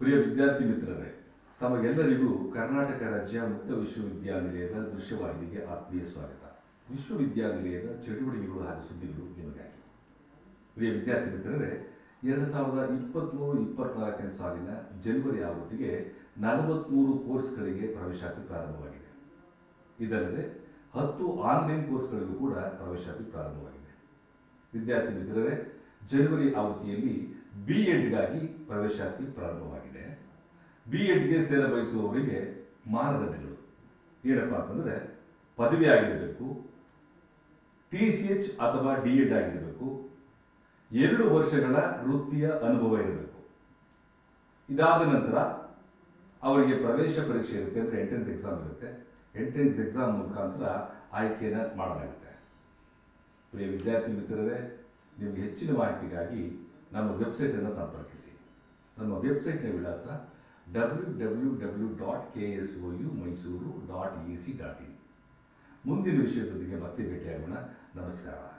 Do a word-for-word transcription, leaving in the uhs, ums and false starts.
ಪ್ರಿಯ ವಿದ್ಯಾರ್ಥಿ ಮಿತ್ರರೇ, ತಮಗೆಲ್ಲರಿಗೂ ಕರ್ನಾಟಕ ರಾಜ್ಯ ಮುಕ್ತ ವಿಶ್ವವಿದ್ಯಾನಿಲಯದ ದೃಶ್ಯವಾಹಿನಿಗೆ ಆತ್ಮೀಯ ಸ್ವಾಗತ. ವಿಶ್ವವಿದ್ಯಾನಿಲಯದ ಚಟುವಟಿಕೆಗಳು ಹಾಗೂ ಸುದ್ದಿಗಳು ನಿಮಗಾಗಿ. ಪ್ರಿಯ ವಿದ್ಯಾರ್ಥಿ ಮಿತ್ರರೇ, ಎರಡು ಸಾವಿರದ ಇಪ್ಪತ್ತ್ಮೂರು ಇಪ್ಪತ್ನಾಲ್ಕನೇ ಸಾಲಿನ ಜನವರಿ ಆವೃತ್ತಿಗೆ ನಲವತ್ತ್ಮೂರು ಕೋರ್ಸ್ಗಳಿಗೆ ಪ್ರವೇಶಾತಿ ಪ್ರಾರಂಭವಾಗಿದೆ. ಇದಲ್ಲದೆ ಹತ್ತು ಆನ್ಲೈನ್ ಕೋರ್ಸ್ಗಳಿಗೂ ಕೂಡ ಪ್ರವೇಶಾತಿ ಪ್ರಾರಂಭವಾಗಿದೆ. ವಿದ್ಯಾರ್ಥಿ ಮಿತ್ರರೇ, ಜನವರಿ ಆವೃತ್ತಿಯಲ್ಲಿ ಬಿ ಎಡ್ಗಾಗಿ ಪ್ರವೇಶಾತಿ ಪ್ರಾರಂಭವಾಗಿದೆ. ಬಿ ಎಡ್ಗೆ ಸೇರ ಬಯಸುವವರಿಗೆ ಮಾನದಂಡಗಳು ಏನಪ್ಪ ಅಂತಂದರೆ, ಪದವಿ ಆಗಿರಬೇಕು, ಟಿ ಸಿ ಎಚ್ ಅಥವಾ ಡಿ ಎಡ್ ಆಗಿರಬೇಕು, ಎರಡು ವರ್ಷಗಳ ವೃತ್ತಿಯ ಅನುಭವ ಇರಬೇಕು. ಇದಾದ ನಂತರ ಅವರಿಗೆ ಪ್ರವೇಶ ಪರೀಕ್ಷೆ ಇರುತ್ತೆ, ಅಂದರೆ ಎಂಟ್ರೆನ್ಸ್ ಎಕ್ಸಾಮ್ ಇರುತ್ತೆ. ಎಂಟ್ರೆನ್ಸ್ ಎಕ್ಸಾಮ್ ಮುಖಾಂತರ ಆಯ್ಕೆಯನ್ನು ಮಾಡಲಾಗುತ್ತೆ. ಪ್ರಿಯ ವಿದ್ಯಾರ್ಥಿ ಮಿತ್ರರೇ, ನಿಮಗೆ ಹೆಚ್ಚಿನ ಮಾಹಿತಿಗಾಗಿ ನಮ್ಮ ವೆಬ್ಸೈಟನ್ನು ಸಂಪರ್ಕಿಸಿ. ನಮ್ಮ ವೆಬ್ಸೈಟ್ನ ವಿಳಾಸ W W W dot K S O U Mysuru dot A C dot in. ಮುಂದಿನ ವಿಷಯದೊಂದಿಗೆ ಮತ್ತೆ ಭೇಟಿಯಾಗೋಣ. ನಮಸ್ಕಾರ.